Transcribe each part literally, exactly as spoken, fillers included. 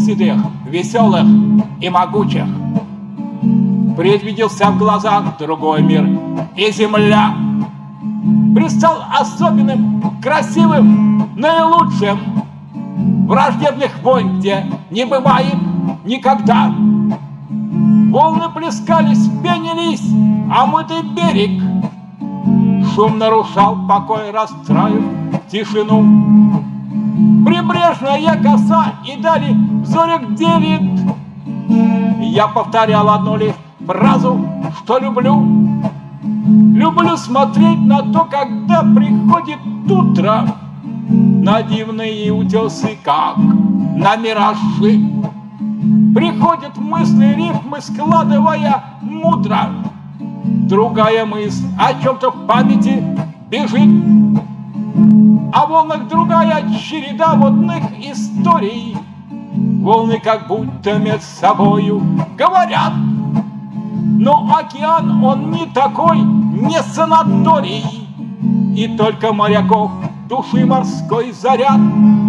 седых, веселых и могучих. Предвиделся в глазах другой мир, и земля предстал особенным, красивым, наилучшим. Враждебных войн, где не бывает никогда. Волны плескались, пенились, а мытый берег шум нарушал покой, расстраив тишину. Прибрежная коса и дали в зорях делит. Я повторял одну лишь фразу, что люблю. Люблю смотреть на то, когда приходит утро, на дивные утесы, как на миражи. Приходят мысли, рифмы, складывая мудро. Другая мысль о чем-то в памяти бежит. О волнах другая череда водных историй. Волны как будто между собою говорят. Но океан, он не такой, не санаторий. И только моряков души морской заряд.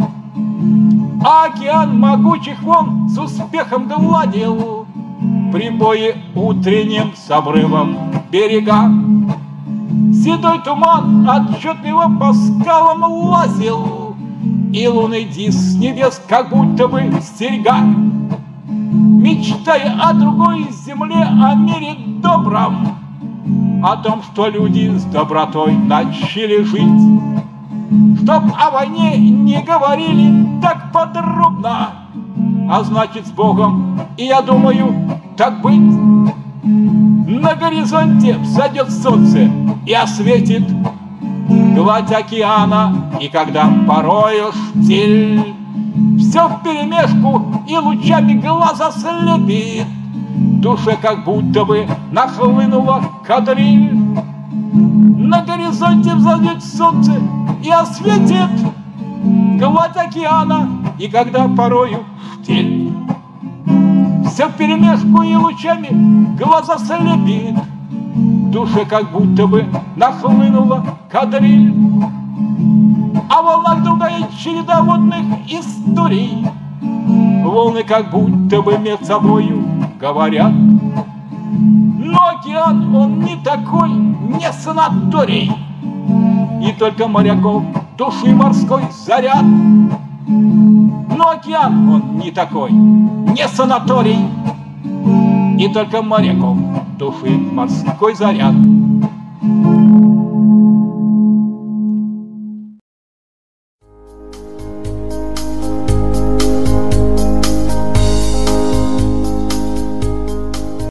А океан могучих волн с успехом гладил прибои утренним с обрывом берега. Седой туман отчетливо по скалам лазил, и лунный диск с небес как будто бы стерега. Мечтая о другой земле, о мире добром, о том, что люди с добротой начали жить. Чтоб о войне не говорили так подробно, а значит с Богом, и я думаю, так быть. На горизонте взойдет солнце и осветит гладь океана, и когда порою штиль все вперемешку и лучами глаза слепит, душе как будто бы нахлынула кадриль. На горизонте взойдет солнце и осветит гладь океана, и когда порою штиль все вперемешку и лучами глаза слепит, душе как будто бы нахлынула кадриль. А в волнах другая череда водных историй. Волны как будто бы между собою говорят. Но океан, он не такой, не санаторий. И только моряков души морской заряд. Но океан, он не такой, не санаторий. И только моряков души морской заряд.